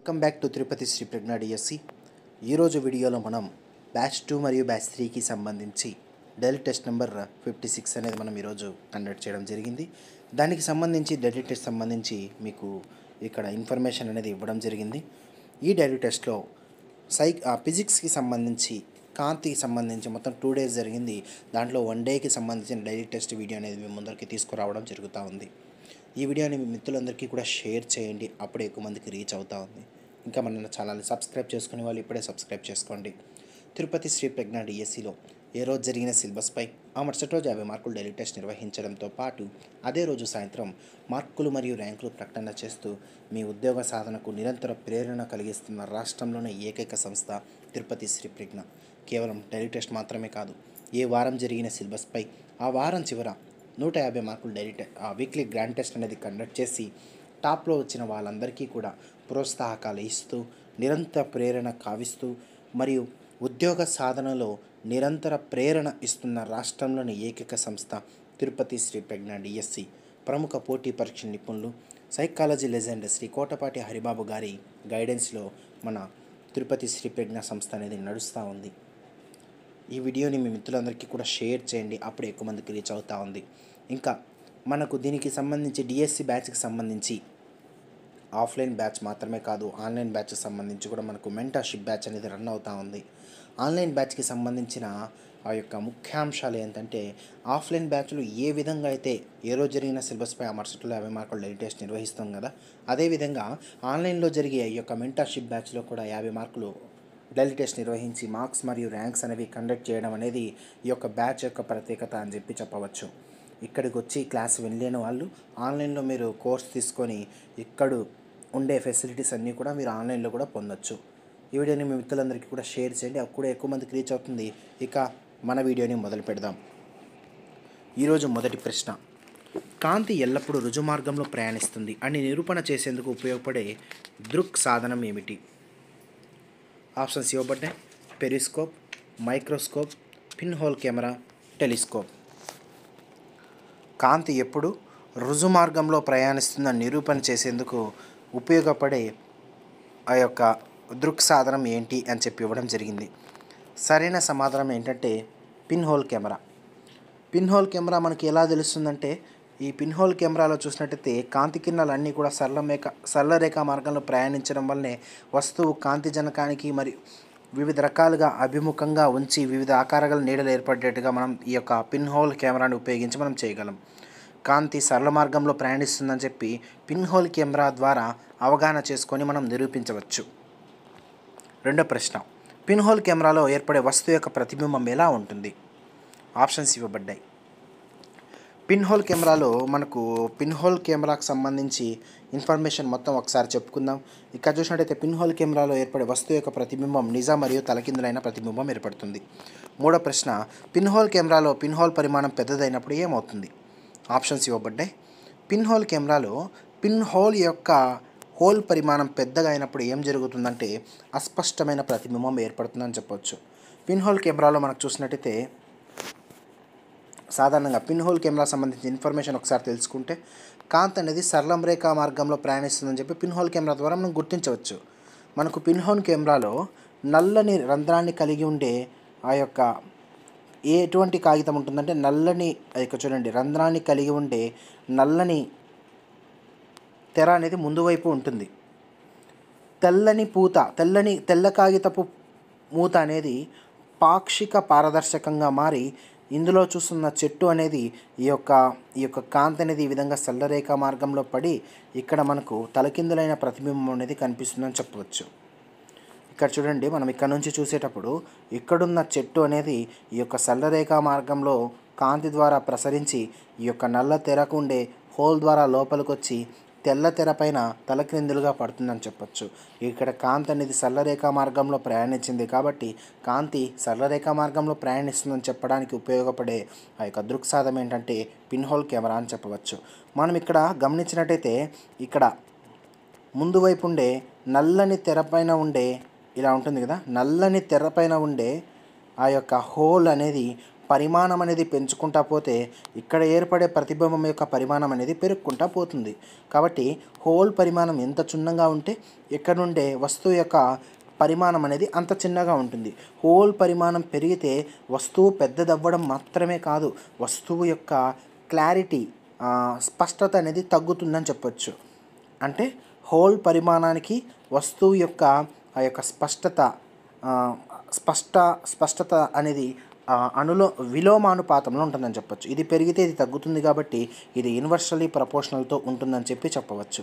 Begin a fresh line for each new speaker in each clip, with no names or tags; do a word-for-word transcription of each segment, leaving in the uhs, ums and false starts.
Welcome back to Tirupati Sri Prajna DSC. ఈరోజు వీడియోలో మనం బ్యాచ్ టూ మరియు బ్యాచ్ త్రీకి సంబంధించి daily test number fifty six అనేది మనం ఈరోజు కండక్ట్ చేయడం జరిగింది. దానికి సంబంధించి డైలీ టెస్ట్ సంబంధించి మీకు ఇక్కడ ఇన్ఫర్మేషన్ అనేది ఇవ్వడం జరిగింది. ఈ డైలీ టెస్ట్లో సై ఫిజిక్స్కి సంబంధించి కాంతికి సంబంధించి మొత్తం టూ డేస్ జరిగింది. దాంట్లో వన్ డేకి సంబంధించిన డైలీ టెస్ట్ వీడియో అనేది మీ ముందరికి తీసుకురావడం జరుగుతూ ఉంది. ఈ వీడియోని మీ మిత్రులందరికీ కూడా షేర్ చేయండి, అప్పుడే ఎక్కువ మందికి రీచ్ అవుతూ ఉంది. ఇంకా మన ఛానల్ని సబ్స్క్రైబ్ చేసుకునే వాళ్ళు ఇప్పుడే సబ్స్క్రైబ్ చేసుకోండి. తిరుపతి శ్రీ ప్రజ్ఞ డిఎస్సిలో ఏ రోజు జరిగిన సిలబస్పై ఆ మరుసటి రోజు యాభై మార్కులు డైలీ టెస్ట్ నిర్వహించడంతో పాటు అదే రోజు సాయంత్రం మార్కులు మరియు ర్యాంకులు ప్రకటన చేస్తూ మీ ఉద్యోగ సాధనకు నిరంతర ప్రేరణ కలిగిస్తున్న రాష్ట్రంలోని ఏకైక సంస్థ తిరుపతి శ్రీ ప్రజ్ఞ. కేవలం డైలీ టెస్ట్ మాత్రమే కాదు, ఏ వారం జరిగిన సిలబస్పై ఆ వారం చివర నూట యాభై మార్కులు డైలీ టెస్ట్ ఆ వీక్లీ గ్రాండ్ టెస్ట్ అనేది కండక్ట్ చేసి టాప్లో వచ్చిన వాళ్ళందరికీ కూడా ప్రోత్సాహకాలు ఇస్తూ నిరంతర ప్రేరణ కావిస్తూ మరియు ఉద్యోగ సాధనలో నిరంతర ప్రేరణ ఇస్తున్న రాష్ట్రంలోని ఏకైక సంస్థ తిరుపతి శ్రీ ప్రజ్ఞ డిఎస్సి. ప్రముఖ పోటీ పరీక్ష నిపుణులు సైకాలజీ లెజెండ్ శ్రీ కోటపాటి హరిబాబు గారి గైడెన్స్లో మన తిరుపతి శ్రీ ప్రజ్ఞ సంస్థ అనేది నడుస్తూ ఉంది. ఈ వీడియోని మీ మిత్రులందరికీ కూడా షేర్ చేయండి, అప్పుడు ఎక్కువ మందికి రీచ్ అవుతూ ఉంది. ఇంకా మనకు దీనికి సంబంధించి డిఎస్సి బ్యాచ్కి సంబంధించి ఆఫ్లైన్ బ్యాచ్ మాత్రమే కాదు, ఆన్లైన్ బ్యాచ్కి సంబంధించి కూడా మనకు మెంటర్షిప్ బ్యాచ్ అనేది రన్ అవుతూ ఉంది. ఆన్లైన్ బ్యాచ్కి సంబంధించిన ఆ యొక్క ముఖ్యాంశాలు ఏంటంటే, ఆఫ్లైన్ బ్యాచ్లు ఏ విధంగా అయితే ఏ రోజు జరిగిన సిలబస్పై ఆ మరుసటిలో యాభై మార్కులు డైలీ టెస్ట్ నిర్వహిస్తాం కదా, అదేవిధంగా ఆన్లైన్లో జరిగే ఈ యొక్క మెంటర్షిప్ బ్యాచ్లో కూడా యాభై మార్కులు డైలీ టెస్ట్ నిర్వహించి మార్క్స్ మరియు ర్యాంక్స్ అనేవి కండక్ట్ చేయడం అనేది ఈ యొక్క బ్యాచ్ యొక్క ప్రత్యేకత అని చెప్పి చెప్పవచ్చు. ఇక్కడికి వచ్చి క్లాస్ వినలేని వాళ్ళు ఆన్లైన్లో మీరు కోర్స్ తీసుకొని ఇక్కడ ఉండే ఫెసిలిటీస్ అన్నీ కూడా మీరు ఆన్లైన్లో కూడా పొందొచ్చు. ఈ వీడియోని మీ మిత్రులందరికీ కూడా షేర్ చేయండి, అప్పుడు ఎక్కువ మందికి రీచ్ అవుతుంది. ఇక మన వీడియోని మొదలు పెడదాం. ఈరోజు మొదటి ప్రశ్న, కాంతి ఎల్లప్పుడూ రుజు మార్గంలో ప్రయాణిస్తుంది అని నిరూపణ చేసేందుకు ఉపయోగపడే దృక్ సాధనం ఏమిటి? ఆప్షన్స్ ఇవ్వబడ్డాయి. Periscope, microscope, pin hole camera, telescope. కాంతి ఎప్పుడు రుజు మార్గంలో ప్రయాణిస్తుందని నిరూపణ చేసేందుకు ఉపయోగపడే ఆ యొక్క దృక్ సాధనం ఏంటి అని చెప్పి ఇవ్వడం జరిగింది. సరైన సమాధానం ఏంటంటే pin hole camera. Pin hole camera మనకి ఎలా తెలుస్తుందంటే, ఈ పిన్ హోల్ కెమెరాలో చూసినట్టయితే కాంతి కిరణాలు అన్నీ కూడా సరళరేఖ సరళరేఖ మార్గంలో ప్రయాణించడం వల్లనే వస్తువు కాంతి జనకానికి మరియు వివిధ రకాలుగా అభిముఖంగా ఉంచి వివిధ ఆకారాల నీడలు ఏర్పడేట్టుగా మనం ఈ యొక్క పిన్ హోల్ కెమెరాని ఉపయోగించి మనం చేయగలం. కాంతి సరళ మార్గంలో ప్రయాణిస్తుందని చెప్పి పిన్ హోల్ కెమెరా ద్వారా అవగాహన చేసుకొని మనం నిరూపించవచ్చు. రెండో ప్రశ్న, పిన్ హోల్ కెమెరాలో ఏర్పడే వస్తువు యొక్క ప్రతిబింబం ఎలా ఉంటుంది? ఆప్షన్స్ ఇవ్వబడ్డాయి. పిన్ హోల్ కెమెరాలో మనకు పిన్ హోల్ కెమెరాకు సంబంధించి ఇన్ఫర్మేషన్ మొత్తం ఒకసారి చెప్పుకుందాం. ఇక్కడ చూసినట్టయితే పిన్ హోల్ కెమెరాలో ఏర్పడే వస్తువు యొక్క ప్రతిబింబం నిజ మరియు తలకిందులైన ప్రతిబింబం ఏర్పడుతుంది. మూడో ప్రశ్న, పిన్ హోల్ కెమెరాలో పిన్ హోల్ పరిమాణం పెద్దదైనప్పుడు ఏమవుతుంది? ఆప్షన్స్ ఇవ్వబడ్డాయి. పిన్ హోల్ కెమెరాలో పిన్ హోల్ యొక్క హోల్ పరిమాణం పెద్దగా అయినప్పుడు ఏం జరుగుతుందంటే అస్పష్టమైన ప్రతిబింబం ఏర్పడుతుందని చెప్పవచ్చు. పిన్ హోల్ కెమెరాలో మనకు చూసినట్టయితే సాధారణంగా పిన్ హోల్ కెమెరా సంబంధించిన ఇన్ఫర్మేషన్ ఒకసారి తెలుసుకుంటే, కాంతి అనేది సరళం రేఖా మార్గంలో ప్రయాణిస్తుందని చెప్పి పిన్ హోల్ కెమెరా ద్వారా మనం గుర్తించవచ్చు. మనకు పిన్ హోల్ కెమెరాలో నల్లని రంధ్రాన్ని కలిగి ఉండే ఆ యొక్క ఎటువంటి కాగితం ఉంటుందంటే నల్లని ఇక్కడ చూడండి రంధ్రాన్ని కలిగి ఉండే నల్లని తెర అనేది ముందు వైపు ఉంటుంది. తెల్లని పూత తెల్లని తెల్ల కాగితపు మూత అనేది పాక్షిక పారదర్శకంగా మారి ఇందులో చూస్తున్న చెట్టు అనేది ఈ యొక్క ఈ యొక్క కాంతి అనేది ఈ విధంగా సరళరేఖ మార్గంలో పడి ఇక్కడ మనకు తలకిందులైన ప్రతిబింబం అనేది కనిపిస్తుందని చెప్పవచ్చు. ఇక్కడ చూడండి, మనం ఇక్కడ నుంచి చూసేటప్పుడు ఇక్కడున్న చెట్టు అనేది ఈ యొక్క సరళరేఖ మార్గంలో కాంతి ద్వారా ప్రసరించి ఈ యొక్క నల్ల తెరకు ఉండే హోల్ ద్వారా లోపలికి వచ్చి తెల్ల తెర పైన తలక్రిందులుగా పడుతుందని చెప్పచ్చు. ఇక్కడ కాంతి అనేది సరళరేఖ మార్గంలో ప్రయాణించింది కాబట్టి కాంతి సరళరేఖ మార్గంలో ప్రయాణిస్తుందని చెప్పడానికి ఉపయోగపడే ఆ యొక్క దృక్సాధం ఏంటంటే పిన్ హోల్ కెమెరా అని చెప్పవచ్చు. మనం ఇక్కడ గమనించినట్టయితే ఇక్కడ ముందు వైపు ఉండే నల్లని తెర పైన ఉండే ఇలా ఉంటుంది కదా, నల్లని తెర పైన ఉండే ఆ యొక్క హోల్ అనేది పరిమాణం అనేది పెంచుకుంటా పోతే ఇక్కడ ఏర్పడే ప్రతిబింబం యొక్క పరిమాణం అనేది పెరుగుకుంటా పోతుంది. కాబట్టి హోల్ పరిమాణం ఎంత చిన్నగా ఉంటే ఇక్కడ నుండే వస్తువు యొక్క పరిమాణం అనేది అంత చిన్నగా ఉంటుంది. హోల్ పరిమాణం పెరిగితే వస్తువు పెద్దదవ్వడం మాత్రమే కాదు, వస్తువు యొక్క క్లారిటీ స్పష్టత అనేది తగ్గుతుందని చెప్పొచ్చు. అంటే హోల్ పరిమాణానికి వస్తువు యొక్క ఆ యొక్క స్పష్టత స్పష్ట స్పష్టత అనేది అనులో విలోమానుపాతంలో ఉంటుందని చెప్పొచ్చు. ఇది పెరిగితే ఇది తగ్గుతుంది కాబట్టి ఇది ఇన్వర్స్లీ ప్రపోర్షనల్తో ఉంటుందని చెప్పి చెప్పవచ్చు.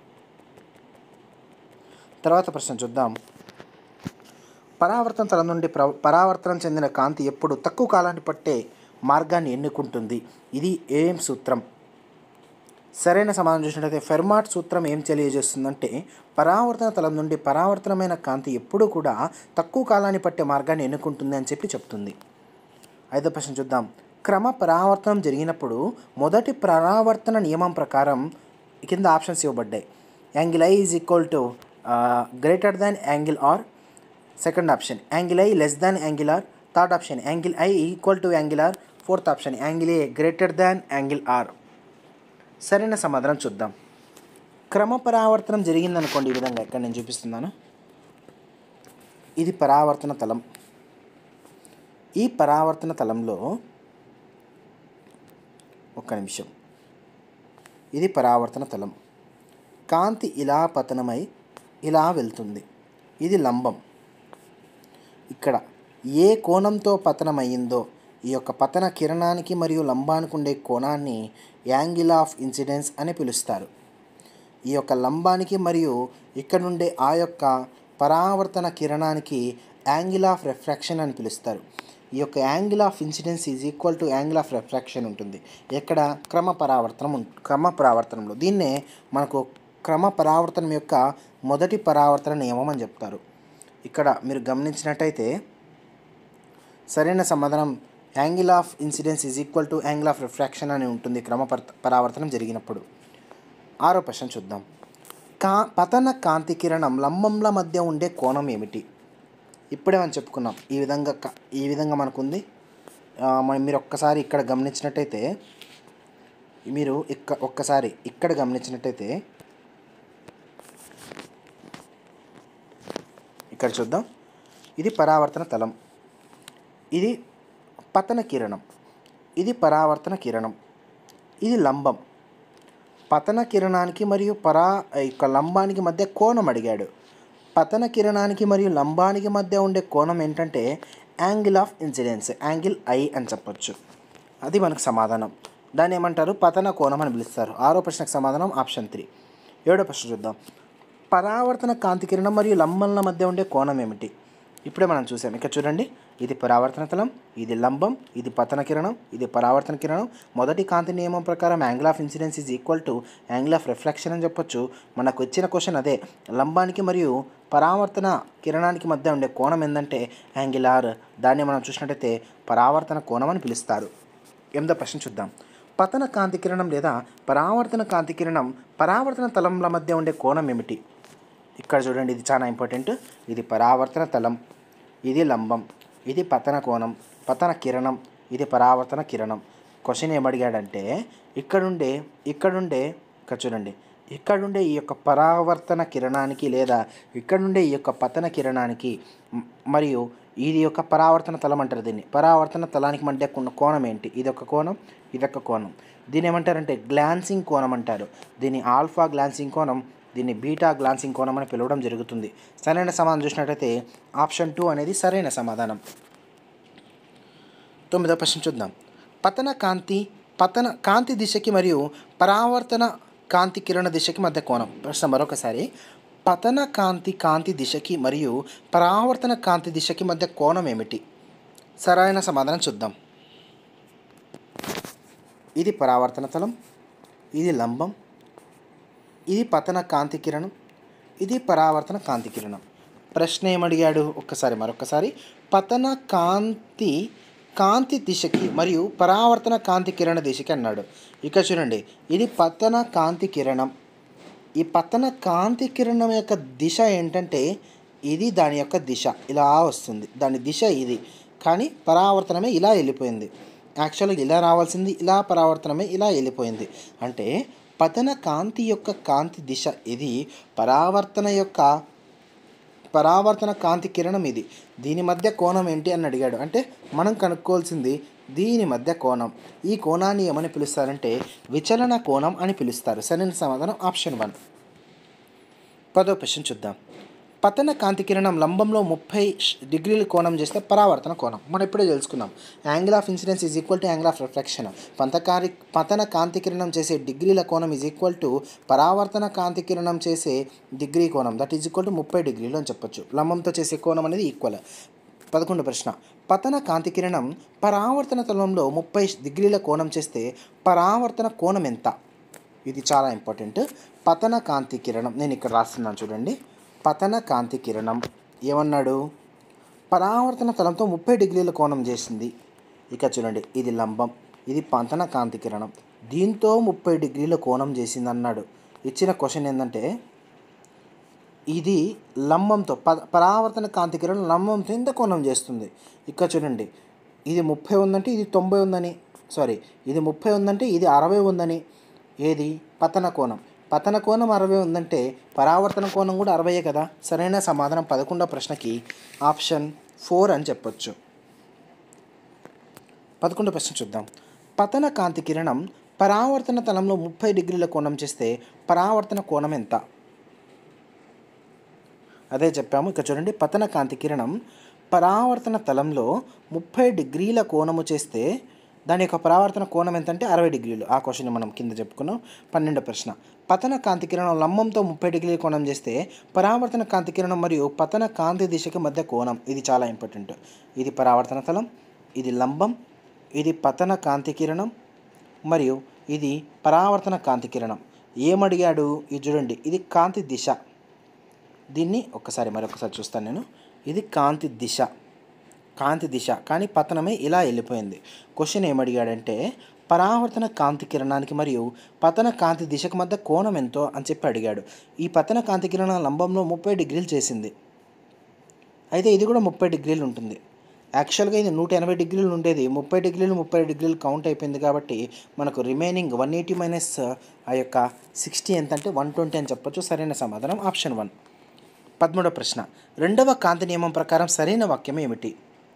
తర్వాత ప్రశ్న చూద్దాం. పరావర్తన తలం నుండి ప్ర పరావర్తనం చెందిన కాంతి ఎప్పుడు తక్కువ కాలాన్ని పట్టే మార్గాన్ని ఎన్నుకుంటుంది? ఇది ఏం సూత్రం? సరైన సమాధానం చూసినట్లయితే ఫెర్మాట్ సూత్రం ఏం తెలియజేస్తుందంటే పరావర్తన తలం నుండి పరావర్తనమైన కాంతి ఎప్పుడూ కూడా తక్కువ కాలాన్ని పట్టే మార్గాన్ని ఎన్నుకుంటుంది అని చెప్పి చెప్తుంది. ఐదో ప్రశ్న చూద్దాం. క్రమ పరావర్తనం జరిగినప్పుడు మొదటి పరావర్తన నియమం ప్రకారం కింద ఆప్షన్స్ ఇవ్వబడ్డాయి. Angle I is equal to greater than angle R, second option angle I less than angle R, third option angle I equal to angle R, fourth option angle A greater than angle R. సరైన సమాధానం చూద్దాం. క్రమ పరావర్తనం జరిగిందనుకోండి, ఈ విధంగా ఇక్కడ నేను చూపిస్తున్నాను. ఇది పరావర్తన తలం. ఈ పరావర్తన తలంలో ఒక్క నిమిషం, ఇది పరావర్తన తలం. కాంతి ఇలా పతనమై ఇలా వెళ్తుంది. ఇది లంబం. ఇక్కడ ఏ కోణంతో పతనమయ్యిందో ఈ యొక్క పతన కిరణానికి మరియు లంబానికి ఉండే కోణాన్ని యాంగిల్ ఆఫ్ ఇన్సిడెన్స్ అని పిలుస్తారు. ఈ యొక్క లంబానికి మరియు ఇక్కడ నుండే ఆ యొక్క పరావర్తన కిరణానికి యాంగిల్ ఆఫ్ రిఫ్రాక్షన్ అని పిలుస్తారు. ఈ యొక్క angle of incidence is equal to angle of refraction ఉంటుంది ఎక్కడ? క్రమ పరావర్తనం క్రమ పరావర్తనంలో. దీన్నే మనకు క్రమ పరావర్తనం యొక్క మొదటి పరావర్తన నియమం అని చెప్తారు. ఇక్కడ మీరు గమనించినట్టయితే సరైన సమాధానం angle of incidence is equal to angle of refraction అని ఉంటుంది క్రమ పరావర్తనం జరిగినప్పుడు. ఆరో ప్రశ్న చూద్దాం. కా పతన కాంతి కిరణం లంబంల మధ్య ఉండే కోణం ఏమిటి? ఇప్పుడే మనం చెప్పుకున్నాం. ఈ విధంగా ఈ విధంగా మనకుంది. మీరు ఒక్కసారి ఇక్కడ గమనించినట్టయితే మీరు ఇక్క ఒక్కసారి ఇక్కడ గమనించినట్టయితే ఇక్కడ చూద్దాం. ఇది పరావర్తన తలం, ఇది పతన కిరణం, ఇది పరావర్తన కిరణం, ఇది లంబం. పతన కిరణానికి మరియు పరా యొక్క లంబానికి మధ్య కోణం అడిగాడు. పతన కిరణానికి మరియు లంబానికి మధ్య ఉండే కోణం ఏంటంటే angle of incidence, angle I అని చెప్పొచ్చు. అది మనకు సమాధానం. దాన్ని ఏమంటారు? పతన కోణం అని పిలుస్తారు. ఆరో ప్రశ్నకు సమాధానం ఆప్షన్ త్రీ. ఏడో ప్రశ్న చూద్దాం. పరావర్తన కాంతి కిరణం మరియు లంబంల మధ్య ఉండే కోణం ఏమిటి? ఇప్పుడే మనం చూసాం. ఇక్కడ చూడండి, ఇది పరావర్తన తలం, ఇది లంబం, ఇది పతన కిరణం, ఇది పరావర్తన కిరణం. మొదటి కాంతి నియమం ప్రకారం angle of incidence is equal to angle of reflection అని చెప్పొచ్చు. మనకు వచ్చిన క్వశ్చన్ అదే. లంబానికి మరియు పరావర్తన కిరణానికి మధ్య ఉండే కోణం ఏంటంటే యాంగిల్ ఆర్. దాన్ని మనం చూసినట్టయితే పరావర్తన కోణం అని పిలుస్తారు. ఎనిమిదో ప్రశ్న చూద్దాం. పతన కాంతి కిరణం లేదా పరావర్తన కాంతి కిరణం పరావర్తన తలంల మధ్య ఉండే కోణం ఏమిటి? ఇక్కడ చూడండి, ఇది చాలా ఇంపార్టెంట్. ఇది పరావర్తన తలం, ఇది లంబం, ఇది పతన కోణం, పతన కిరణం, ఇది పరావర్తన కిరణం. క్వశ్చన్ ఏమడిగాడంటే ఇక్కడుండే ఇక్కడుండే ఇక్కడ చూడండి, ఇక్కడుండే ఈ యొక్క పరావర్తన కిరణానికి లేదా ఇక్కడుండే ఈ యొక్క పతన కిరణానికి మరియు ఇది యొక్క పరావర్తన తలం అంటారు. దీన్ని పరావర్తన తలానికి మధ్య ఉన్న కోణం ఏంటి? ఇదొక కోణం, ఇదొక కోణం. దీన్ని ఏమంటారంటే గ్లాన్సింగ్ కోణం అంటారు. దీన్ని ఆల్ఫా గ్లాన్సింగ్ కోణం, దీన్ని బీటా గ్లాన్సింగ్ కోణం అని పిలవడం జరుగుతుంది. సరైన సమాధానం చూసినట్టయితే ఆప్షన్ టూ అనేది సరైన సమాధానం. తొమ్మిదో ప్రశ్న చూద్దాం. పతన కాంతి పతన కాంతి దిశకి మరియు పరావర్తన కాంతి కిరణ దిశకి మధ్య కోణం. ప్రశ్న మరొకసారి. పతన కాంతి కాంతి దిశకి మరియు పరావర్తన కాంతి దిశకి మధ్య కోణం ఏమిటి? సరైన సమాధానం చూద్దాం. ఇది పరావర్తన తలం, ఇది లంబం, ఇది పతన కాంతి కిరణం, ఇది పరావర్తన కాంతి కిరణం. ప్రశ్న ఏమడిగాడు? ఒక్కసారి మరొకసారి. పతన కాంతి కాంతి దిశకి మరియు పరావర్తన కాంతి కిరణ దిశకి అన్నాడు. ఇక్కడ చూడండి, ఇది పతన కాంతి కిరణం. ఈ పతన కాంతి కిరణం యొక్క దిశ ఏంటంటే ఇది దాని యొక్క దిశ ఇలా వస్తుంది. దాని దిశ ఇది. కానీ పరావర్తనమే ఇలా వెళ్ళిపోయింది. యాక్చువల్గా ఇలా రావాల్సింది ఇలా, పరావర్తనమే ఇలా వెళ్ళిపోయింది. అంటే పతన కాంతి యొక్క కాంతి దిశ ఇది, పరావర్తన యొక్క పరావర్తన కాంతి కిరణం ఇది. దీని మధ్య కోణం ఏంటి అని అడిగాడు. అంటే మనం కనుక్కోవాల్సింది దీని మధ్య కోణం. ఈ కోణాన్ని ఏమని పిలుస్తారంటే విచలన కోణం అని పిలుస్తారు. సరైన సమాధానం ఆప్షన్ వన్. పదో క్వశ్చన్ చూద్దాం. పతన కాంతి కిరణం లంబంలో ముప్పై డిగ్రీల కోణం చేస్తే పరావర్తన కోణం మనం ఇప్పుడే తెలుసుకున్నాం. Angle of incidence is equal to angle of reflection. పంతకారి పతన కాంతి కిరణం చేసే డిగ్రీల కోణం ఈజ్ ఈక్వల్ టు పరావర్తన కాంతి కిరణం చేసే డిగ్రీ కోణం, దట్ ఈజ్ ఈక్వల్ టు ముప్పై డిగ్రీలు అని చెప్పొచ్చు. లంబంతో చేసే కోణం అనేది ఈక్వల్. పదకొండు ప్రశ్న. పతన కాంతి కిరణం పరావర్తన తలంలో ముప్పై డిగ్రీల కోణం చేస్తే పరావర్తన కోణం ఎంత? ఇది చాలా ఇంపార్టెంట్. పతన కాంతి కిరణం నేను ఇక్కడ రాస్తున్నాను చూడండి. పతన కాంతి కిరణం ఏమన్నాడు? పరావర్తన తలంతో ముప్పై డిగ్రీల కోణం చేసింది. ఇక చూడండి, ఇది లంబం, ఇది పతన కాంతి కిరణం, దీంతో ముప్పై డిగ్రీల కోణం చేసింది అన్నాడు. ఇచ్చిన క్వశ్చన్ ఏంటంటే ఇది లంబంతో ప పరావర్తన కాంతి కిరణం లంబంతో ఎంత కోణం చేస్తుంది. ఇక్కడ చూడండి, ఇది ముప్పై ఉందంటే ఇది తొంభై ఉందని, సారీ ఇది ముప్పై ఉందంటే ఇది అరవై ఉందని. ఏది? పతన కోణం. పతన కోణం అరవై ఉందంటే పరావర్తన కోణం కూడా అరవయే కదా. సరైన సమాధానం పదకొండవ ప్రశ్నకి ఆప్షన్ ఫోర్ అని చెప్పొచ్చు. పదకొండవ ప్రశ్న చూద్దాం. పతన కాంతి కిరణం పరావర్తన తలంలో ముప్పై డిగ్రీల కోణం చేస్తే పరావర్తన కోణం ఎంత? అదే చెప్పాము. ఇక చూడండి, పతన కాంతి కిరణం పరావర్తన తలంలో ముప్పై డిగ్రీల కోణము చేస్తే దాని యొక్క పరావర్తన కోణం ఎంత అంటే అరవై డిగ్రీలు. ఆ క్వశ్చన్ మనం కింద చెప్పుకున్నాం. పన్నెండో ప్రశ్న. పతన కాంతి కిరణం లంబంతో ముప్పై డిగ్రీల కోణం చేస్తే పరావర్తన కాంతి కిరణం మరియు పతన కాంతి దిశకి మధ్య కోణం. ఇది చాలా ఇంపార్టెంట్. ఇది పరావర్తన తలం, ఇది లంబం, ఇది పతన కాంతి కిరణం మరియు ఇది పరావర్తన కాంతి కిరణం. ఏమడిగాడు? ఇది చూడండి, ఇది కాంతి దిశ. దీన్ని ఒక్కసారి మరొకసారి చూస్తాను నేను. ఇది కాంతి దిశ, కాంతి దిశ కానీ పతనమే ఇలా వెళ్ళిపోయింది. క్వశ్చన్ ఏమడిగాడంటే పరావర్తన కాంతి కిరణానికి మరియు పతన కాంతి దిశకు మధ్య కోణం ఎంతో అని చెప్పి అడిగాడు. ఈ పతన కాంతి కిరణం లంబంలో ముప్పై డిగ్రీలు చేసింది, అయితే ఇది కూడా ముప్పై డిగ్రీలు ఉంటుంది. యాక్చువల్గా ఇది నూట ఎనభై డిగ్రీలు ఉండేది, ముప్పై డిగ్రీలు ముప్పై డిగ్రీలు కౌంట్ అయిపోయింది కాబట్టి మనకు రిమైనింగ్ వన్ ఎయిటీ మైనస్ ఆ యొక్క సిక్స్టీ ఎంత అంటే వన్ ట్వంటీ అని చెప్పొచ్చు. సరైన సమాధానం ఆప్షన్ వన్. పదమూడవ ప్రశ్న. రెండవ కాంతి నియమం ప్రకారం సరైన వాక్యం ఏమిటి?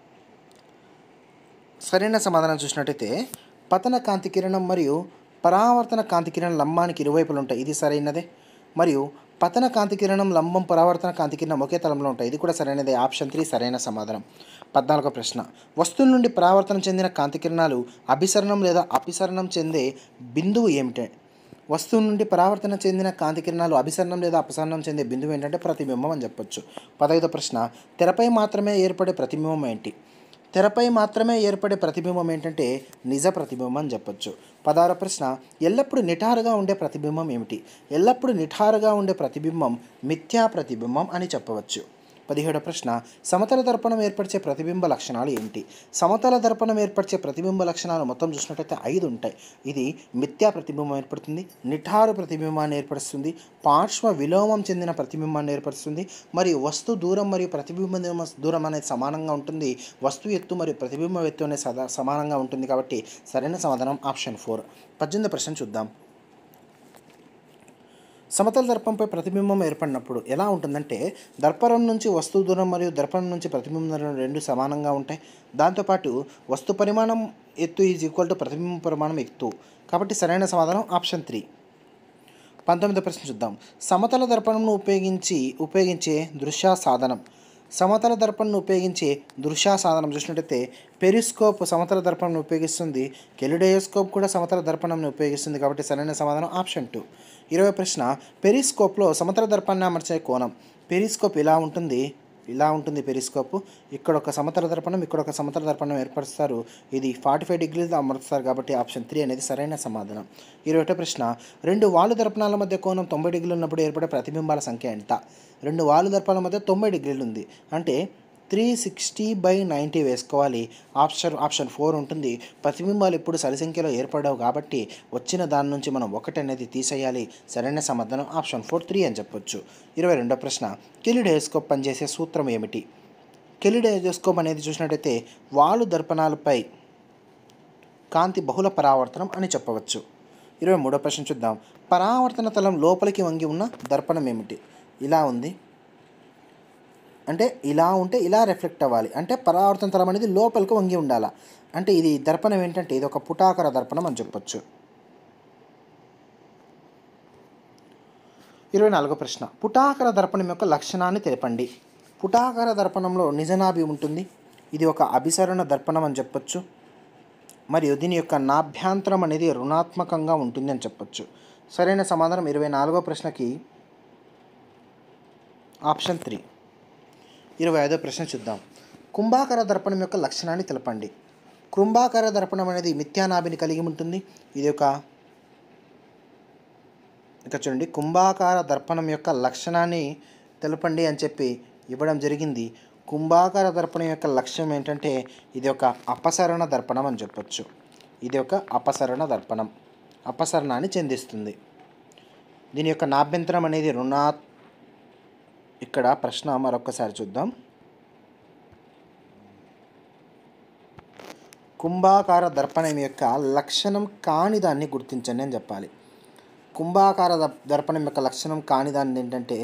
సరైన సమాధానం చూసినట్టయితే పతన కాంతి కిరణం మరియు పరావర్తన కాంతి కిరణం లంబానికి ఇరువైపులు ఉంటాయి. ఇది సరైనదే. మరియు పతన కాంతి కిరణం లంబం పరావర్తన కాంతి కిరణం ఒకే తలంలో ఉంటాయి. ఇది కూడా సరైనదే. ఆప్షన్ త్రీ సరైన సమాధానం. పద్నాలుగో ప్రశ్న. వస్తువుల నుండి పరావర్తనం చెందిన కాంతి కిరణాలు అభిసరణం లేదా అపిసరణం చెందే బిందువు ఏమిటి? వస్తువు నుండి పరావర్తన చెందిన కాంతి కిరణాలు అభిసరణం లేదా అపసరణం చెందే బిందువు ఏంటంటే ప్రతిబింబం అని చెప్పొచ్చు. పదహైదో ప్రశ్న. తెరపై మాత్రమే ఏర్పడే ప్రతిబింబం ఏంటి? తెరపై మాత్రమే ఏర్పడే ప్రతిబింబం ఏంటంటే నిజ ప్రతిబింబం అని చెప్పొచ్చు. పదహారో ప్రశ్న. ఎల్లప్పుడూ నిఠారుగా ఉండే ప్రతిబింబం ఏమిటి? ఎల్లప్పుడూ నిఠారుగా ఉండే ప్రతిబింబం మిథ్యా ప్రతిబింబం అని చెప్పవచ్చు. పదిహేడో ప్రశ్న. సమతల దర్పణం ఏర్పరిచే ప్రతిబింబ లక్షణాలు ఏంటి? సమతల దర్పణం ఏర్పరిచే ప్రతిబింబ లక్షణాలు మొత్తం చూసినట్టయితే ఐదు ఉంటాయి. ఇది మిథ్యా ప్రతిబింబం ఏర్పడుతుంది, నిఠారు ప్రతిబింబాన్ని ఏర్పరుస్తుంది, పార్శ్వ విలోమం చెందిన ప్రతిబింబాన్ని ఏర్పరుస్తుంది, మరియు వస్తు దూరం మరియు ప్రతిబింబ దూరం అనేది సమానంగా ఉంటుంది. వస్తు ఎత్తు మరియు ప్రతిబింబ ఎత్తు అనేది సదా సమానంగా ఉంటుంది. కాబట్టి సరైన సమాధానం ఆప్షన్ ఫోర్. పద్దెనిమిదో ప్రశ్న చూద్దాం. సమతల దర్పంపై ప్రతిబింబం ఏర్పడినప్పుడు ఎలా ఉంటుందంటే దర్పణం నుంచి వస్తువు దూరం మరియు దర్పణం నుంచి ప్రతిబింబం దూరం రెండు సమానంగా ఉంటాయి. దాంతోపాటు వస్తు పరిమాణం ఎత్తు ఈజ్ ఈక్వల్ టు ప్రతిబింబ పరిమాణం ఎత్తు. కాబట్టి సరైన సమాధానం ఆప్షన్ త్రీ. పంతొమ్మిదో ప్రశ్న చూద్దాం. సమతల దర్పణంను ఉపయోగించి ఉపయోగించే దృశ్య సాధనం. సమతల దర్పణను ఉపయోగించే దృశ్య సాధనం చూసినట్టయితే పెరిస్కోప్ సమతల దర్పణను ఉపయోగిస్తుంది, కెలిడోస్కోప్ కూడా సమతల దర్పణంను ఉపయోగిస్తుంది. కాబట్టి సరైన సమాధానం ఆప్షన్ టూ. ఇరవై ప్రశ్న. పెరిస్కోప్లో సమతల దర్పణాన్ని అమర్చే కోణం. పెరిస్కోప్ ఇలా ఉంటుంది, ఇలా ఉంటుంది పెరిస్కోప్. ఇక్కడ ఒక సమతల దర్పణం, ఇక్కడ ఒక సమతల దర్పణం ఏర్పరుస్తారు. ఇది ఫార్టీ ఫైవ్ డిగ్రీలు అమరుస్తారు. కాబట్టి ఆప్షన్ త్రీ అనేది సరైన సమాధానం. ఇరవై ఒకటో ప్రశ్న. రెండు వాలు దర్పణాల మధ్య కోణం తొంభై డిగ్రీలు ఉన్నప్పుడు ఏర్పడే ప్రతిబింబాల సంఖ్య ఎంత? రెండు వాలు దర్పణాల మధ్య తొంభై డిగ్రీలు ఉంది అంటే త్రీ సిక్స్టీ బై నైంటీ వేసుకోవాలి. ఆప్షన్ ఆప్షన్ ఫోర్ ఉంటుంది. ప్రతిబింబాలు ఎప్పుడు సరి సంఖ్యలో ఏర్పడవు కాబట్టి వచ్చిన దాని నుంచి మనం ఒకటి అనేది తీసేయాలి. సరైన సమాధానం ఆప్షన్ ఫోర్ త్రీ అని చెప్పొచ్చు. ఇరవై రెండో ప్రశ్న. కెలిడోస్కోప్ పనిచేసే సూత్రం ఏమిటి? కెలిడోస్కోప్ అనేది చూసినట్టయితే వాలు దర్పణాలపై కాంతి బహుళ పరావర్తనం అని చెప్పవచ్చు. ఇరవై మూడో ప్రశ్న చూద్దాం. పరావర్తన తలం లోపలికి వంగి ఉన్న దర్పణం ఏమిటి? ఇలా ఉంది అంటే ఇలా ఉంటే ఇలా రిఫ్లెక్ట్ అవ్వాలి, అంటే పరావర్తన తలం అనేది లోపలికి వంగి ఉండాలా, అంటే ఇది దర్పణం ఏంటంటే ఇది ఒక పుటాకార దర్పణం అని చెప్పొచ్చు. ఇరవై నాలుగో ప్రశ్న. పుటాకార దర్పణం యొక్క లక్షణాన్ని తెలపండి. పుటాకార దర్పణంలో నిజనాభి ఉంటుంది. ఇది ఒక అభిసరణ దర్పణం అని చెప్పొచ్చు. మరియు దీని యొక్క నాభ్యాంతరం అనేది రుణాత్మకంగా ఉంటుంది అని చెప్పొచ్చు. సరైన సమాధానం ఇరవై నాలుగో ప్రశ్నకి ఆప్షన్ త్రీ. ఇరవై ఐదో ప్రశ్న చూద్దాం. కుంభాకార దర్పణం యొక్క లక్షణాన్ని తెలపండి. కుంభాకార దర్పణం అనేది మిథ్యానాభిని కలిగి ఉంటుంది. ఇది ఒక ఇక చూడండి, కుంభాకార దర్పణం యొక్క లక్షణాన్ని తెలపండి అని చెప్పి ఇవ్వడం జరిగింది. కుంభాకార దర్పణం యొక్క లక్ష్యం ఏంటంటే ఇది ఒక అపసరణ దర్పణం అని చెప్పొచ్చు. ఇది ఒక అపసరణ దర్పణం, అపసరణాన్ని చెందిస్తుంది. దీని యొక్క నాభ్యంతరం అనేది రుణా ఇక్కడ ప్రశ్న మరొకసారి చూద్దాం. కుంభాకార దర్పణం యొక్క లక్షణం కాని దాన్ని గుర్తించండి అని చెప్పాలి. కుంభాకార దర్పణం యొక్క లక్షణం కాని దాన్ని ఏంటంటే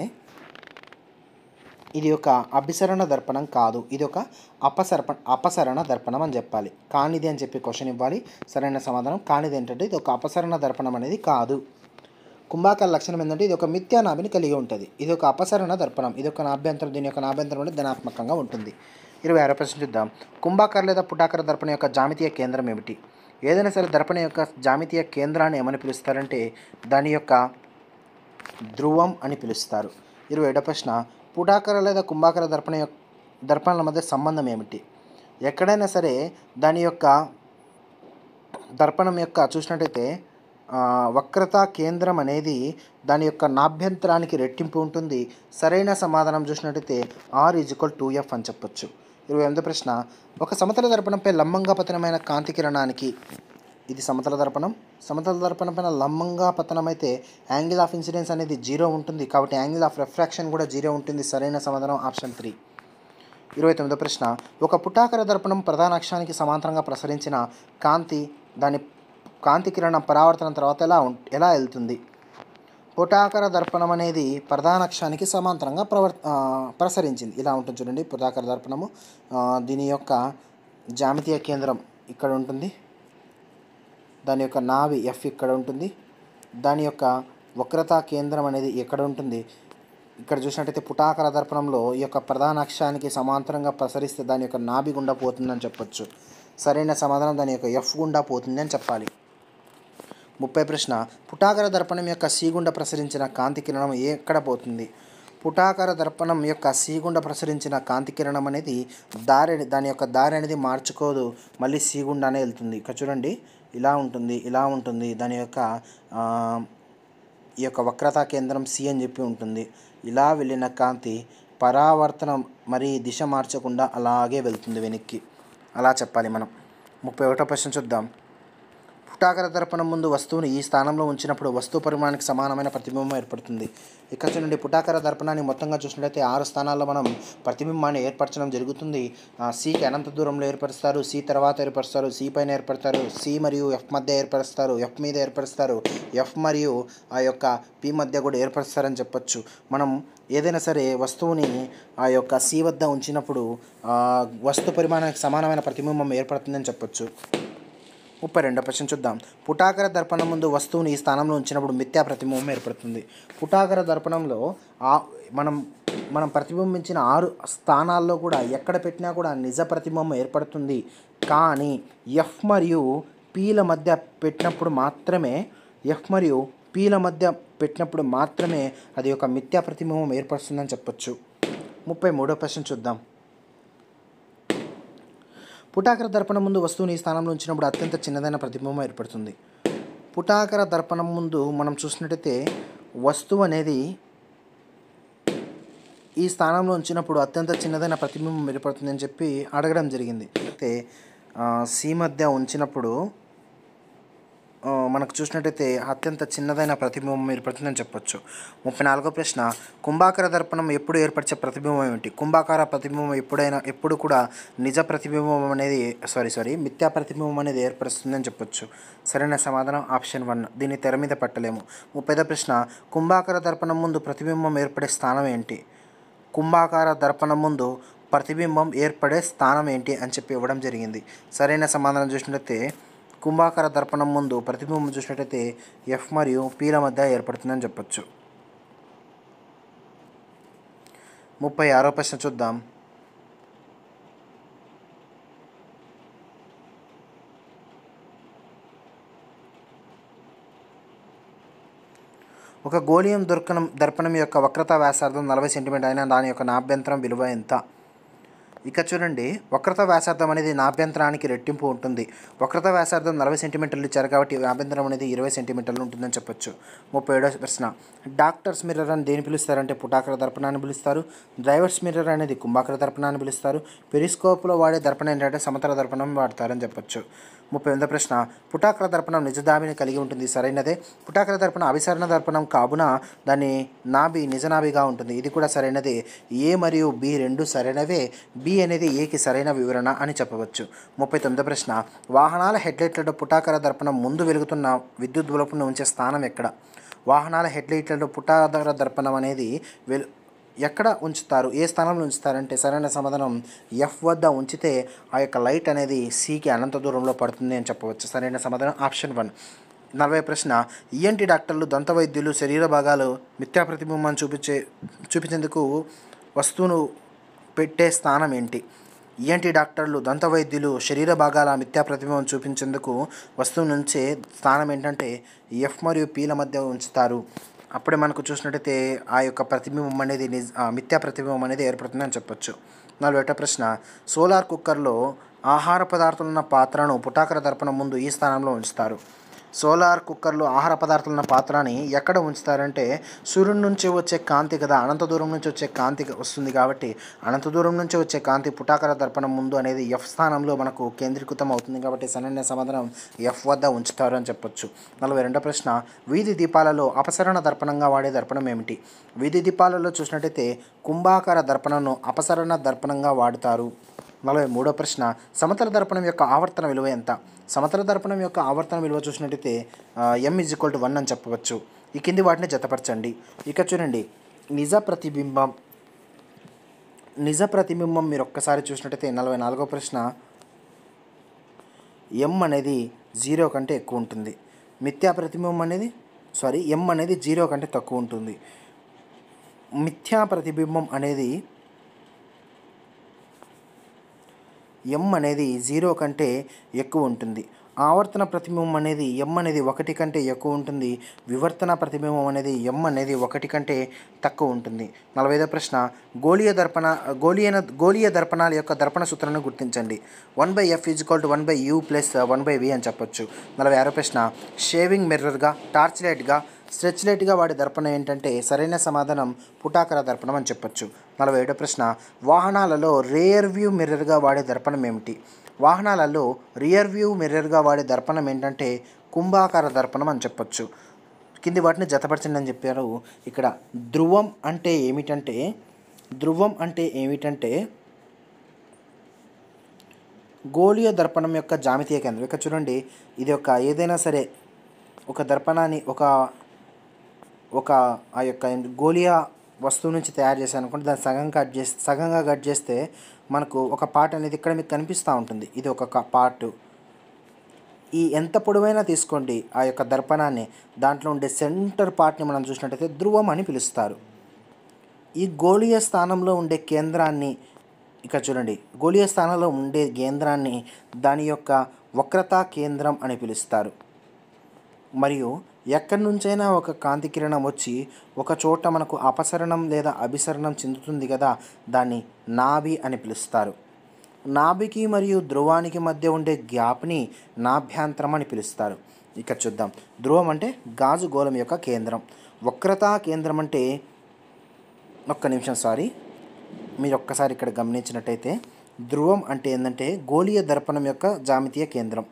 ఇది ఒక అభిసరణ దర్పణం కాదు, ఇది ఒక అపసర్ప అపసరణ దర్పణం అని చెప్పాలి. కానిది అని చెప్పి క్వశ్చన్ ఇవ్వాలి. సరైన సమాధానం కానిది ఏంటంటే ఇది ఒక అపసరణ దర్పణం అనేది కాదు. కుంభాకార లక్షణం ఏంటంటే ఇది ఒక మిథ్యానాభిని కలిగి ఉంటుంది. ఇది ఒక అపసరణ దర్పణం, ఇది ఒక నాభ్యంతరం, దీని యొక్క నాభ్యంతరం అనేది ధనాత్మకంగా ఉంటుంది. ఇరవై ఆరో ప్రశ్న చూద్దాం. కుంభాకార లేదా పుటాకార దర్పణం యొక్క జామితీయ కేంద్రం ఏమిటి? ఏదైనా సరే దర్పణం యొక్క జామితీయ కేంద్రాన్ని ఏమని పిలుస్తారంటే దాని యొక్క ధ్రువం అని పిలుస్తారు. ఇరవై ఏడో ప్రశ్న. పుటాకార లేదా కుంభాకార దర్పణ యొక్క దర్పణల మధ్య సంబంధం ఏమిటి? ఎక్కడైనా సరే దాని యొక్క దర్పణం యొక్క చూసినట్టయితే వక్రతా కేంద్రం అనేది దాని యొక్క నాభ్యంతరానికి రెట్టింపు ఉంటుంది. సరైన సమాధానం చూసినట్టయితే R is equal two F అని చెప్పొచ్చు. ఇరవై ఎనిమిదో ప్రశ్న. ఒక సమతల దర్పణంపై లంబంగా పతనమైన కాంతి కిరణానికి, ఇది సమతల దర్పణం, సమతల దర్పణం పైన లంబంగా పతనమైతే యాంగిల్ ఆఫ్ ఇన్సిడెన్స్ అనేది జీరో ఉంటుంది, కాబట్టి యాంగిల్ ఆఫ్ రిఫ్రాక్షన్ కూడా జీరో ఉంటుంది. సరైన సమాధానం ఆప్షన్ త్రీ. ఇరవై తొమ్మిదో ప్రశ్న. ఒక పుటాకార దర్పణం ప్రధాన అక్షానికి సమాంతరంగా ప్రసరించిన కాంతి దాని కాంతి కిరణం పరావర్తనం తర్వాత ఎలా ఎలా వెళ్తుంది? పుటాకార దర్పణం అనేది ప్రధాన అక్షానికి సమాంతరంగా ప్రవర్ ప్రసరించింది. ఇలా ఉంటుంది చూడండి పుటాకార దర్పణము. దీని యొక్క జామితీయ కేంద్రం ఇక్కడ ఉంటుంది, దాని యొక్క నాభి ఎఫ్ ఇక్కడ ఉంటుంది, దాని యొక్క వక్రతా కేంద్రం అనేది ఎక్కడ ఉంటుంది. ఇక్కడ చూసినట్టయితే పుటాకార దర్పణంలో ఈ యొక్క ప్రధాన అక్షానికి సమాంతరంగా ప్రసరిస్తే దాని యొక్క నాభి గుండా పోతుందని చెప్పొచ్చు. సరైన సమాధానం దాని యొక్క ఎఫ్ గుండా పోతుంది అని చెప్పాలి. ముప్పై ప్రశ్న. పుటాకార దర్పణం యొక్క సి గుండా ప్రసరించిన కాంతి కిరణం ఎక్కడ పోతుంది? పుటాకార దర్పణం యొక్క సి గుండా ప్రసరించిన కాంతి కిరణం అనేది దారి దాని యొక్క దారి అనేది మార్చుకోదు, మళ్ళీ సి గుండానే వెళ్తుంది. ఇక్కడ చూడండి ఇలా ఉంటుంది, ఇలా ఉంటుంది. దాని యొక్క ఈ యొక్క వక్రతా కేంద్రం సి అని చెప్పి ఉంటుంది. ఇలా వెళ్ళిన కాంతి పరావర్తనం మరి దిశ మార్చకుండా అలాగే వెళ్తుంది వెనక్కి, అలా చెప్పాలి మనం. ముప్పై ఒకటో ప్రశ్న చూద్దాం. పుటాకార దర్పణం ముందు వస్తువుని ఈ స్థానంలో ఉంచినప్పుడు వస్తువు పరిమాణానికి సమానమైన ప్రతిబింబం ఏర్పడుతుంది. ఇక్కడ చూడండి పుటాకార దర్పణాన్ని మొత్తంగా చూసినట్లయితే ఆరు స్థానాల్లో మనం ప్రతిబింబాన్ని ఏర్పరచడం జరుగుతుంది. సికి అనంత దూరంలో ఏర్పరుస్తారు, సి తర్వాత ఏర్పరుస్తారు, సి పైన ఏర్పడతారు, సి మరియు ఎఫ్ మధ్య ఏర్పరుస్తారు, ఎఫ్ మీద ఏర్పరుస్తారు, ఎఫ్ మరియు ఆ యొక్క పి మధ్య కూడా ఏర్పరుస్తారని చెప్పొచ్చు. మనం ఏదైనా సరే వస్తువుని ఆ యొక్క సి వద్ద ఉంచినప్పుడు వస్తు పరిమాణానికి సమానమైన ప్రతిబింబం ఏర్పడుతుందని చెప్పొచ్చు. ముప్పై రెండో ప్రశ్న చూద్దాం. పుటాకార దర్పణం ముందు వస్తువుని ఈ స్థానంలో ఉంచినప్పుడు మిథ్యా ప్రతిబింబం ఏర్పడుతుంది. పుటాకార దర్పణంలో ఆ మనం మనం ప్రతిబింబించిన ఆరు స్థానాల్లో కూడా ఎక్కడ పెట్టినా కూడా నిజ ప్రతిబింబం ఏర్పడుతుంది. కానీ ఎఫ్ మరియు పీల మధ్య పెట్టినప్పుడు మాత్రమే ఎఫ్ మరియు పీల మధ్య పెట్టినప్పుడు మాత్రమే అది ఒక మిథ్యా ప్రతిబింబం ఏర్పడుతుందని చెప్పొచ్చు. ముప్పై మూడో ప్రశ్న చూద్దాం. పుటాకార దర్పణం ముందు వస్తువుని ఈ స్థానంలో ఉంచినప్పుడు అత్యంత చిన్నదైన ప్రతిబింబం ఏర్పడుతుంది. పుటాకార దర్పణం ముందు మనం చూసినట్టయితే వస్తువు అనేది ఈ స్థానంలో ఉంచినప్పుడు అత్యంత చిన్నదైన ప్రతిబింబం ఏర్పడుతుంది అని చెప్పి అడగడం జరిగింది. అయితే సి మధ్య ఉంచినప్పుడు ఆ, మనకు చూసినట్టయితే అత్యంత చిన్నదైన ప్రతిబింబం ఏర్పడుతుందని చెప్పొచ్చు. ముప్పై నాలుగో ప్రశ్న, కుంభాకార దర్పణం ఎప్పుడు ఏర్పరిచే ప్రతిబింబం ఏమిటి? కుంభాకార ప్రతిబింబం ఎప్పుడైనా ఎప్పుడు కూడా నిజ ప్రతిబింబం అనేది సారీ సారీ మిథ్యా ప్రతిబింబం అనేది ఏర్పరుస్తుందని చెప్పొచ్చు. సరైన సమాధానం ఆప్షన్ వన్, దీన్ని తెర మీద పెట్టలేము. ముప్పైదో ప్రశ్న, కుంభాకార దర్పణం ముందు ప్రతిబింబం ఏర్పడే స్థానం ఏంటి? కుంభాకార దర్పణం ముందు ప్రతిబింబం ఏర్పడే స్థానం ఏంటి అని చెప్పి ఇవ్వడం జరిగింది. సరైన సమాధానం చూసినట్లయితే కుంభాకార దర్పణం ముందు ప్రతిబింబం చూసినట్టయితే ఎఫ్ మరియు పీల మధ్య ఏర్పడుతుందని చెప్పొచ్చు. ముప్పై ఆరో ప్రశ్న చూద్దాం. ఒక గోళీయం దొర్కనం దర్పణం యొక్క వక్రతా వ్యాసార్థం నలభై సెంటీమీటర్ అయినా దాని యొక్క నాభ్యంతరం విలువ ఎంత? ఇక చూడండి, వక్రత వ్యాసార్థం అనేది నాభ్యంతరానికి రెట్టింపు ఉంటుంది. వక్రత వ్యాసార్థం నలభై సెంటీమీటర్లు ఇచ్చారు కాబట్టి నాభ్యంతరం అనేది ఇరవై సెంటీమీటర్లు ఉంటుందని చెప్పొచ్చు. ముప్పై ఏడో ప్రశ్న, డాక్టర్స్ మిర్రర్ అని దేని పిలుస్తారంటే పుటాకార దర్పణాన్ని పిలుస్తారు. డ్రైవర్స్ మిర్రర్ అనేది కుంభాకార దర్పణాన్ని పిలుస్తారు. పెరిస్కోప్లో వాడే దర్పణం ఏంటంటే సమతల దర్పణం వాడతారని చెప్పొచ్చు. ముప్పై ఎనిమిదో ప్రశ్న, పుటాకార దర్పణం నిజదాబిని కలిగి ఉంటుంది. సరైనదే. పుటాకార దర్పణం అభిసరణ దర్పణం కావున దాని నాభి నిజనాభిగా ఉంటుంది. ఇది కూడా సరైనదే. ఏ మరియు బి రెండు సరైనవే. బి అనేది ఏకి సరైన వివరణ అని చెప్పవచ్చు. ముప్పై తొమ్మిదో ప్రశ్న, వాహనాల హెడ్లైట్లలో పుటాకార దర్పణం ముందు వెలుగుతున్న విద్యుత్ బల్బును ఉంచే స్థానం ఎక్కడ? వాహనాల హెడ్లైట్లలో పుటాకార దర్పణం అనేది వెలు ఎక్కడ ఉంచుతారు, ఏ స్థానంలో ఉంచుతారంటే సరైన సమాధానం ఎఫ్ వద్ద ఉంచితే ఆ యొక్క లైట్ అనేది సికి అనంత దూరంలో పడుతుంది అని చెప్పవచ్చు. సరైన సమాధానం ఆప్షన్ వన్. నలభై ప్రశ్న, ఈఎన్టీ డాక్టర్లు దంత వైద్యులు శరీర భాగాలు మిథ్యా ప్రతిబింబాన్ని చూపించే చూపించేందుకు వస్తువును పెట్టే స్థానం ఏంటి? ఈఎన్టీ డాక్టర్లు దంత వైద్యులు శరీర భాగాల మిథ్యా ప్రతిబింబం చూపించేందుకు వస్తువు నుంచే స్థానం ఏంటంటే ఎఫ్ మరియు పీల మధ్య ఉంచుతారు. అప్పుడే మనకు చూసినట్టయితే ఆ యొక్క ప్రతిబింబం అనేది నిజ మిథ్యా ప్రతిబింబం అనేది ఏర్పడుతుందని చెప్పొచ్చు. నలభై ఒకటో ప్రశ్న, సోలార్ కుక్కర్లో ఆహార పదార్థాలు ఉన్న పాత్రను పుటాకార దర్పణం ముందు ఈ స్థానంలో ఉంచుతారు. సోలార్ కుక్కర్లో ఆహార పదార్థాలు ఉన్న పాత్రని ఎక్కడ ఉంచుతారంటే సూర్యుడి నుంచి వచ్చే కాంతి కదా, అనంత దూరం నుంచి వచ్చే కాంతి వస్తుంది కాబట్టి అనంత దూరం నుంచి వచ్చే కాంతి పుటాకార దర్పణం ముందు అనేది ఎఫ్ స్థానంలో మనకు కేంద్రీకృతం అవుతుంది కాబట్టి సరైన సమాధానం ఎఫ్ వద్ద ఉంచుతారు అని చెప్పొచ్చు. నలభై రెండో ప్రశ్న, వీధి దీపాలలో అపసరణ దర్పణంగా వాడే దర్పణం ఏమిటి? వీధి దీపాలలో చూసినట్టయితే కుంభాకార దర్పణను అపసరణ దర్పణంగా వాడుతారు. నలభై మూడో ప్రశ్న, సమతల దర్పణం యొక్క ఆవర్తన విలువ ఎంత? సమతల దర్పణం యొక్క ఆవర్తన విలువ చూసినట్టయితే M is equal to one అని చెప్పవచ్చు. ఈ కింది వాటిని జతపరచండి. ఇక చూడండి, నిజ ప్రతిబింబం నిజ ప్రతిబింబం మీరు ఒక్కసారి చూసినట్టయితే నలభై నాలుగో ప్రశ్న, ఎం అనేది జీరో కంటే ఎక్కువ ఉంటుంది. మిథ్యా ప్రతిబింబం అనేది సారీ ఎం అనేది జీరో కంటే తక్కువ ఉంటుంది. మిథ్యా ప్రతిబింబం అనేది ఎం అనేది జీరో కంటే ఎక్కువ ఉంటుంది. ఆవర్తన ప్రతిబింబం అనేది ఎం అనేది ఒకటి కంటే ఎక్కువ ఉంటుంది. వివర్తన ప్రతిబింబం అనేది ఎం అనేది ఒకటి కంటే తక్కువ ఉంటుంది. నలభై ఐదో ప్రశ్న, గోళీయ దర్పణ గోళీయ గోళీయ దర్పణాల యొక్క దర్పణ సూత్రాన్ని గుర్తించండి. One by F is equal to one by U plus one by V అని చెప్పొచ్చు. నలభై ఆరో ప్రశ్న, షేవింగ్ మిర్రర్గా, టార్చ్ లైట్గా, స్ట్రెచ్ లైట్గా వాడే దర్పణం ఏంటంటే సరైన సమాధానం పుటాకార దర్పణం అని చెప్పొచ్చు. నలభై ఏడో ప్రశ్న, వాహనాలలో రియర్ వ్యూ మిర్రర్గా వాడే దర్పణం ఏమిటి? వాహనాలలో రియర్ వ్యూ మిర్రర్గా వాడే దర్పణం ఏంటంటే కుంభాకార దర్పణం అని చెప్పొచ్చు. కింది వాటిని జతపరచండి అని చెప్పారు. ఇక్కడ ధ్రువం అంటే ఏమిటంటే ధ్రువం అంటే ఏమిటంటే గోళీయ దర్పణం యొక్క జామితీయ కేంద్రం. ఇక్కడ చూడండి, ఇది ఒక ఏదైనా సరే ఒక దర్పణాన్ని ఒక ఒక ఆ యొక్క గోళీయ వస్తువు నుంచి తయారు చేశాను అనుకుంటే దాన్ని సగం కట్ చేసి సగంగా కట్ చేస్తే మనకు ఒక పార్ట్ అనేది ఇక్కడ మీకు కనిపిస్తూ ఉంటుంది. ఇది ఒక పార్ట్. ఈ ఎంత పొడవైనా తీసుకోండి ఆ యొక్క దర్పణాన్ని, దాంట్లో ఉండే సెంటర్ పార్ట్ని మనం చూసినట్టయితే ధ్రువం అని పిలుస్తారు. ఈ గోళీయ స్థానంలో ఉండే కేంద్రాన్ని ఇక్కడ చూడండి, గోళీయ స్థానంలో ఉండే కేంద్రాన్ని దాని యొక్క వక్రతా కేంద్రం అని పిలుస్తారు. మరియు ఎక్కడి నుంచైనా ఒక కాంతి కిరణం వచ్చి ఒక చోట మనకు అపసరణం లేదా అభిసరణం చెందుతుంది కదా, దాన్ని నాభి అని పిలుస్తారు. నాభికి మరియు ధ్రువానికి మధ్య ఉండే గ్యాప్ని నాభ్యాంతరం అని పిలుస్తారు. ఇక్కడ చూద్దాం, ధ్రువం అంటే గాజు గోళం యొక్క కేంద్రం, వక్రతా కేంద్రం అంటే ఒక్క నిమిషం సారీ మీరు ఒక్కసారి ఇక్కడ గమనించినట్టయితే ధ్రువం అంటే ఏంటంటే గోళీయ దర్పణం యొక్క జామితీయ కేంద్రం,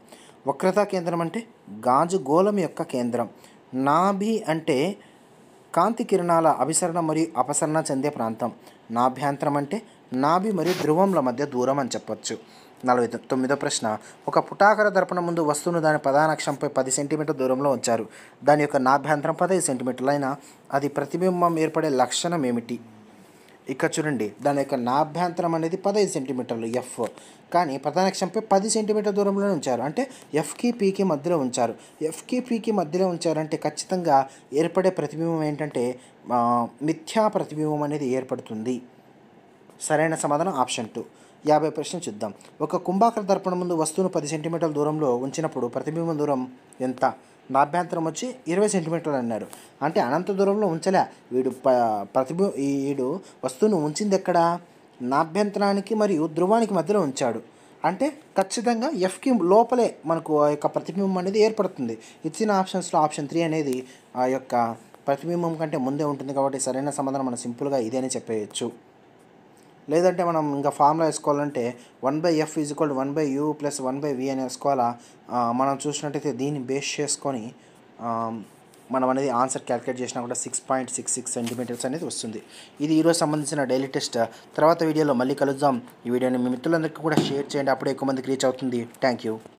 వక్రతా కేంద్రం అంటే గాజు గోళం యొక్క కేంద్రం. నాభి అంటే కాంతి కిరణాల అభిసరణ మరియు అపసరణ చెందే ప్రాంతం. నాభ్యంతరం అంటే నాభి మరియు ధ్రువంల మధ్య దూరం అని చెప్పొచ్చు. నలభై తొమ్మిదో ప్రశ్న, ఒక పుటాకార దర్పణం ముందు వస్తువును దాని ప్రధాన అక్షంపై పది సెంటీమీటర్ దూరంలో ఉంచారు. దాని యొక్క నాభ్యంతరం పదహైదు సెంటీమీటర్లు అయినా అది ప్రతిబింబం ఏర్పడే లక్షణం ఏమిటి? ఇక్కడ చూడండి, దాని యొక్క నాభ్యంతరం అనేది పదహైదు సెంటీమీటర్లు ఎఫ్, కానీ ప్రధాన అక్షంపై పది సెంటీమీటర్ దూరంలో ఉంచారు. అంటే ఎఫ్కి పీకి మధ్యలో ఉంచారు. ఎఫ్కి పీకి మధ్యలో ఉంచారంటే ఖచ్చితంగా ఏర్పడే ప్రతిబింబం ఏంటంటే మిథ్యా ప్రతిబింబం అనేది ఏర్పడుతుంది. సరైన సమాధానం ఆప్షన్ టూ. యాభై ప్రశ్న చూద్దాం. ఒక కుంభాకార దర్పణం ముందు వస్తువును పది సెంటీమీటర్ల దూరంలో ఉంచినప్పుడు ప్రతిబింబం దూరం ఎంత? నాభ్యంతరం వచ్చి ఇరవై సెంటీమీటర్లు అన్నారు. అంటే అనంత దూరంలో ఉంచలే వీడు. ప ప్రతిబింబ వీడు వస్తువును ఉంచింది ఎక్కడ? నాభ్యంతరానికి మరియు ధ్రువానికి మధ్యలో ఉంచాడు. అంటే ఖచ్చితంగా ఎఫ్కి లోపలే మనకు ఆ యొక్క ప్రతిబింబం అనేది ఏర్పడుతుంది. ఇచ్చిన ఆప్షన్స్లో ఆప్షన్ త్రీ అనేది ఆ యొక్క ప్రతిబింబం కంటే ముందే ఉంటుంది. కాబట్టి సరైన సమాధానం మనం సింపుల్గా ఇదే అని చెప్పేయచ్చు. లేదంటే మనం ఇంకా ఫార్ములా వేసుకోవాలంటే one by F is equal one by U plus one by V అని వేసుకోవాలా. మనం చూసినట్టయితే దీన్ని బేస్ చేసుకొని మనం అనేది ఆన్సర్ క్యాలిక్యులేట్ చేసినా కూడా six point six six centimetres అనేది వస్తుంది. ఇది ఈరోజు సంబంధించిన డైలీ టెస్ట్. తర్వాత వీడియోలో మళ్ళీ కలుద్దాం. ఈ వీడియోని మీ మిత్రులందరికీ కూడా షేర్ చేయండి, అప్పుడే ఎక్కువ మందికి రీచ్ అవుతుంది. Thank you.